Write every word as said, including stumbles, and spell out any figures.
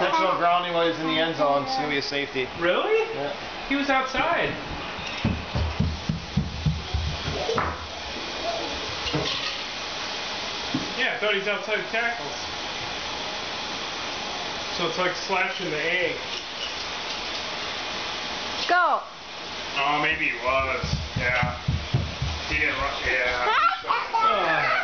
intentional grounding while he's in the end zone. It's going to be a safety. Really? Yeah. He was outside. Yeah, I thought he's outside the tackles. So it's like slashing the egg. Go. Oh, maybe he was. Yeah. He didn't run. Yeah.